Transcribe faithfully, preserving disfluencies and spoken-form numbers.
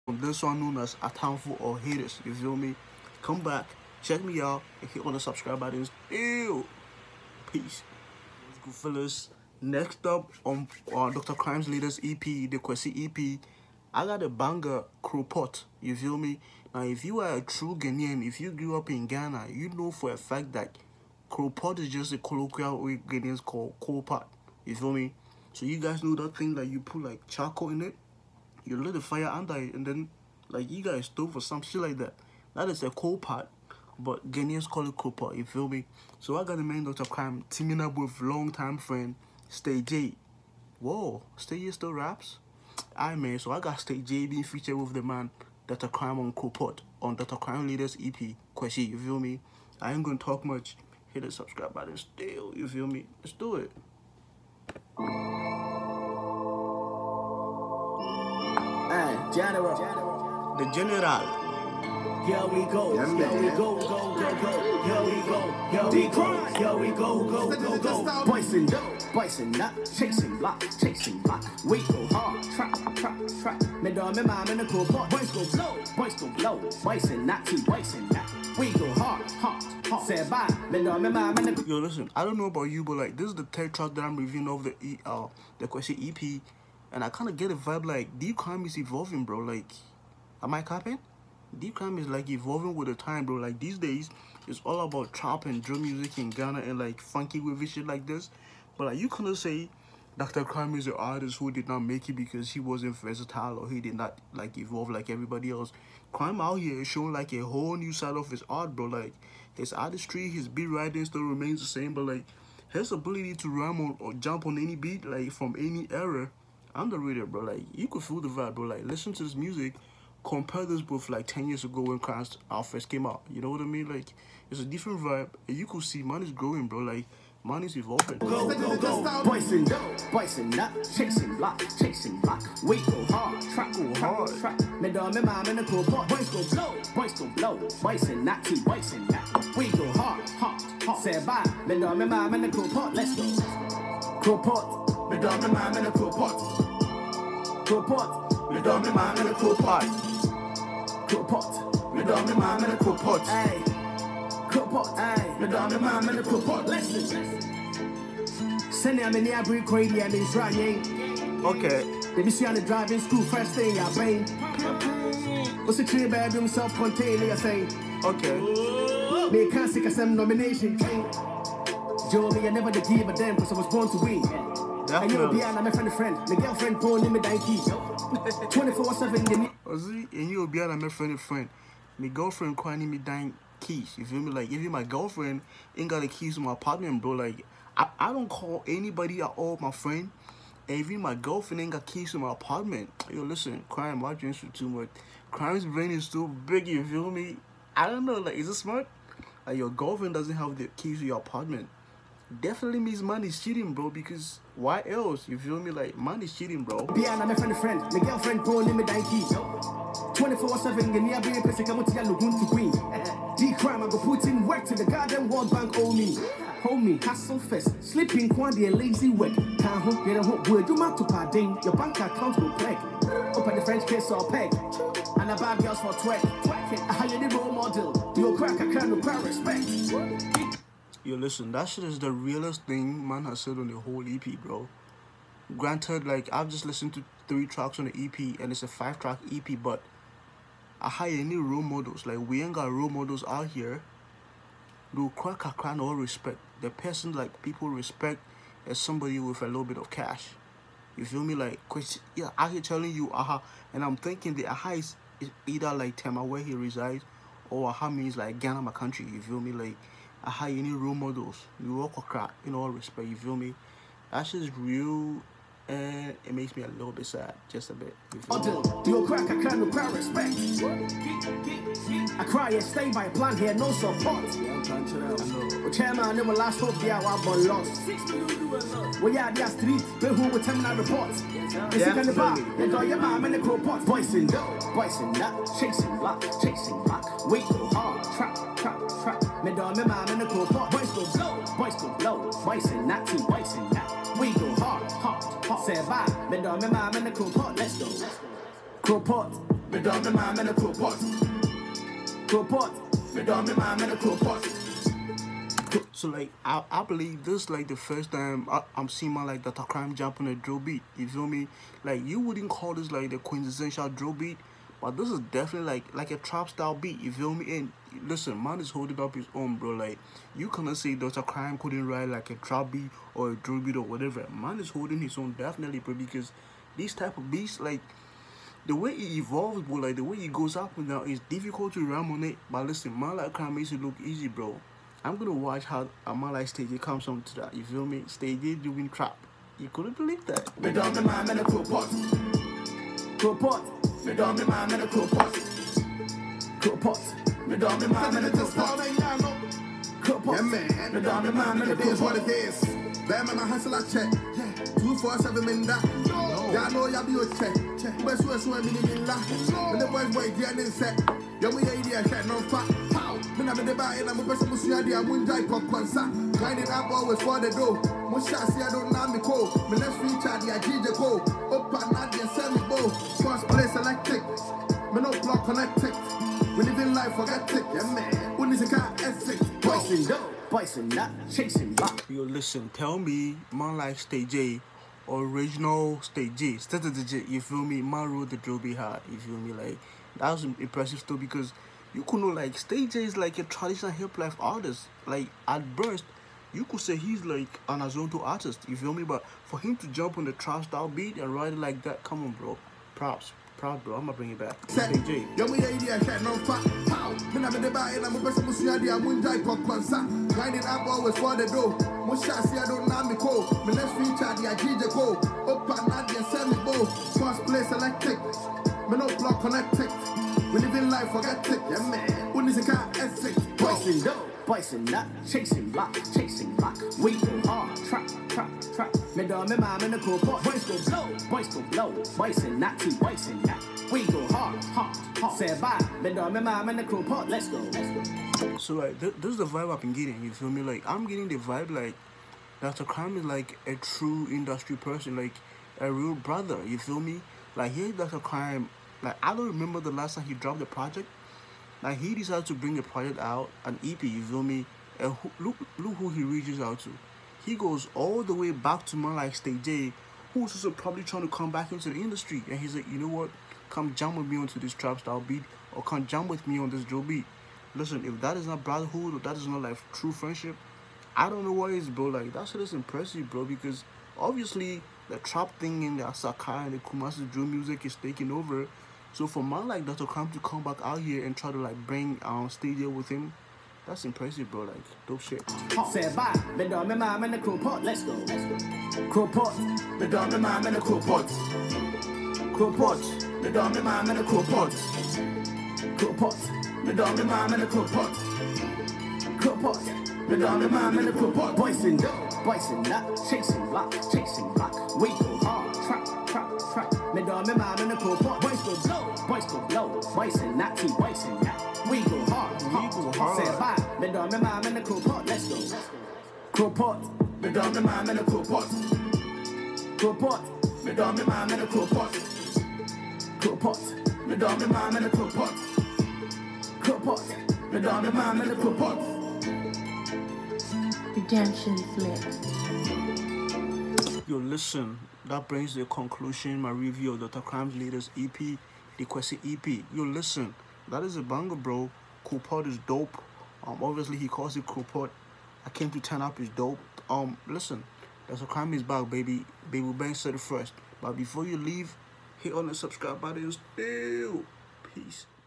this one known as a handful or haters. You feel me? Come back, check me out, and hit on the subscribe button. Ew. Peace. Good fellas. Next up on uh, Doctor Cryme's latest E P, the Kwasi E P, I got a banger, Kropot. You feel me? Now, if you are a true Ghanaian, if you grew up in Ghana, you know for a fact that Kropot is just a colloquial way Ghanaians call Kropot. You feel me? So you guys know that thing that you put like charcoal in it, you lit the fire under it, and then like you guys stove or some shit like that. That is a Kropot, but Ghanaians call it Kropot. You feel me? So I got the man Doctor Cryme teaming up with long-time friend Stay J. Whoa, Stay J still raps? Aye man, so I got Stay J being featured with the man Doctor Cryme on Kropot on Doctor Cryme latest E P, Kwasi. You feel me? I ain't gonna talk much. Hit the subscribe button still. You feel me? Let's do it. Hey, General. The General. Here we go, yeah, here we go, go, go, go, here we go, here we go, here we go, go, go, go. Boys and dough, boys and nut, chasing block, chasing block. We go hard, trap, trap, trap. Me dog, me mom in the Kropot. Boys go blow, boys go blow, boys and nut, two boys and nut. We go hard, hard, hard. Say bye, me dog, me mom in the. Yo, listen, I don't know about you, but like this is the third track that I'm reviewing of the e, uh the Kwasi E P, and I kind of get a vibe like DCryme is evolving, bro. Like, am I capping? DCryme is like evolving with the time, bro. Like these days, it's all about trap and drum music in Ghana and like funky wavy shit like this. But like you couldn't say Doctor Cryme is an artist who did not make it because he wasn't versatile or he did not like evolve like everybody else. Cryme out here is showing like a whole new side of his art, bro. Like his artistry, his beat writing still remains the same, but like his ability to rhyme on or jump on any beat, like from any era, underrated, bro. Like you could feel the vibe, bro. Like listen to this music. Compare this with like ten years ago when Cryme first came out. You know what I mean? Like it's a different vibe, and you could see man is growing, bro. Like man is evolving. Go, go, go. Boys and dough, boys and nut, chasing block, chasing block. We go hard, trap, go hard, trap. Me dog, me mom in the Kropot. Boys go blow, boys go blow, boys and nut, two boys and nut. We go hard, hard, hard. Say bye, me dog, me mom in the Kropot. Let's go. Kropot, me dog, me mom in the Kropot. Kropot, me dog, me mom in the Kropot. Kropot, me dog, me mom in the Kropot. Hey, Kropot, hey, me dog, me mom in the Kropot. Listen. Send them in the average crazy and it's running. Okay. They be see on the driving school first thing I bang. What's the three bedroom self-contained? They saying. Okay. Me can't see some nomination king. Joe, me I never did give a damn because I was born to win. And you'll be my friend, friend. My girlfriend born me down key. twenty-four seven. And you'll be my friend, friend. My girlfriend crying me down keys. You feel me? Like even my girlfriend ain't got the keys to my apartment, bro. Like I, I don't call anybody at all my friend. And even my girlfriend ain't got keys to my apartment. Yo, listen, Cryme, why drinks you too much? Cryme's brain is too big, you feel me? I don't know, like is it smart? Like your girlfriend doesn't have the keys to your apartment. Definitely means man is cheating, bro, because why else? You feel me? Like man is cheating, bro. Yeah, my friend, friend. My girlfriend born me down key. twenty-four seven, give me a big place, I want to get to queen. DCryme, I go put in work to the goddamn World Bank, owe me. Hold me, hustle first. Sleeping quantity and lazy work. Can't hope, get a hope, word, do my to pardon. Your bank account will peg. Open the French case or peg. And a bad girls for twerk. Twerking, I hire the role model. You crack, I can't require respect. Yo, listen, that shit is the realest thing man has said on the whole E P, bro. Granted, like, I've just listened to three tracks on the E P, and it's a five-track E P, but I hire any role models. Like, we ain't got role models out here. Do crack a cry, no respect. The person, like, people respect is somebody with a little bit of cash. You feel me? Like, yeah, I hear telling you, aha, and I'm thinking the aha is, is either, like, Tema, where he resides, or aha means, like, Ghana, my country. You feel me? Like, I hire any role models. You walk a crack, in all respect, you feel me? That shit's real, and it makes me a little bit sad, just a bit. You feel me? Do you crack, I can't require respect. I cry and stay by a plan here, no support. Well, chairman, never last hope, yeah, I've been lost. Well, yeah, there's street, but who will tell me that report? It's in the bar, and all your mom in the Kropot. Boys in dough, boys in nut, chasing block, chasing block. We go hard, trap, trap, trap. Me dog, me mom in the Kropot. Boys go blow, boys go blow, boys in nut, two boys in nut. We go hard, hard, hard. Say bye, me dog, me mom in the Kropot. Let's go. Kropot. Me don't me man, me no Kropot. Kropot. Me don't me man, me no Kropot. So like I, I believe this is like the first time I, I'm seeing my like DCryme jump on a drill beat. You feel me? Like you wouldn't call this like the quintessential drill beat, but this is definitely like like a trap style beat. You feel me? And listen, man is holding up his own, bro. Like you cannot say DCryme couldn't write like a trap beat or a drill beat or whatever. Man is holding his own definitely, bro. Because these type of beats, like the way it evolves, bro, like the way it goes up and down, it's difficult to rhyme on it. But listen, man like Cryme makes it look easy, bro. I'm gonna watch how a man like Stage A comes on to that. You feel me? Stage A doing trap. You couldn't believe that. Me don't me man, me no Kropot. Kropot. Me don't me man, me no Kropot. Kropot. Me don't me man, me no Kropot. Kropot. Yeah man. Me don't me man, me no Kropot. It is what it is. Bear man a hustle a check. Two four seven min that. Y'all know y'all be your check. Best way so me in la. When the boys boy get in set. Yo we idea shit no fat. Me na me de ba in am person musu ya dia mun dai pop concert. Grinding up always for the dough. Mo sha see I don't know me ko. Me let's feature the D J ko. Open na the send me bo. First place electric. Me no block connected. We living life forget tick. Yeah man. When is a car ethic. Poison dough. Poison not chasing back. Yo listen, tell me man like Stage A, original Stage A, strategy, you feel me? Man wrote the drill beat hard, you feel me? Like that was impressive too, because you could know like Stage A is like a traditional hip life artist. Like at burst, you could say he's like an Azonto artist, you feel me? But for him to jump on the trap style beat and write it like that, come on, bro. Props, proud, bro. I'm gonna bring it back. Stage A. Yo, we idea shit no fat. Pow. Me na me de ba in am person musu ya dia mun dai pop concert. Grinding up always for the dough. Mo sha see I don't know me ko. Me let's feature the D J ko. Open na the send me bo. First place electric. Me no block connected. We living life forget tick. Yeah man. When is a car ethic. Poison dough. Poison not chasing block, chasing block. We go hard, trap, trap, trap. Me do me man, me no Kropot. Boys go blow, boys go blow. Boys and not two, boys and not. We go hard, hard, hard. Say bye. Me do me man, me no Kropot. Let's go, let's go. So like th this is the vibe I've been getting. You feel me? Like I'm getting the vibe like DCryme is like a true industry person, like a real brother. You feel me? Like here's DCryme. Like I don't remember the last time he dropped the project. Like he decided to bring a project out, an E P, you feel me? And who, look, look who he reaches out to. He goes all the way back to man like Stage A, who's also probably trying to come back into the industry. And he's like, you know what? Come jump with me onto this trap style beat, or come jump with me on this drill beat. Listen, if that is not brotherhood, or that is not like true friendship, I don't know what is, bro. Like that shit is impressive, bro, because obviously the trap thing in the Sakai and the Kumasi drill music is taking over. So for man like DCryme to come back out here and try to like bring um Stage A with him, that's impressive, bro. Like dope shit. Say bye. Me do me man, me no Kropot. Let's go. Kropot. Me do me man, me no Kropot. Kropot. Me do me man, me no Kropot. Kropot. Me do me man, me no Kropot. Kropot. Me do me man, me no Kropot. Boys and dough. Boys and not chasing block, chasing block. We go hard, trap, trap, trap. Me do me man, me no Kropot. Boys go blow, boys go blow. Boys and not two, boys and not. We go hard, hard. We go hard. Say bye. Me do me man, me no Kropot. Let's go. Kropot. Me do me man, me no Kropot. Kropot. Me do me man, me no Kropot. Kropot. Me do me man, me no Kropot. Kropot. Me do me man, me no Kropot. Redemption flip. Yo, listen, that brings the conclusion my review of DCryme's latest E P, the Kwasi E P. Yo, listen, that is a banger, bro. Kropot is dope. Um, obviously he calls it Kropot. I came to turn up is dope. Um, listen, DCryme is back, baby. Bebu Bang said it first. But before you leave, hit on the subscribe button still. Peace.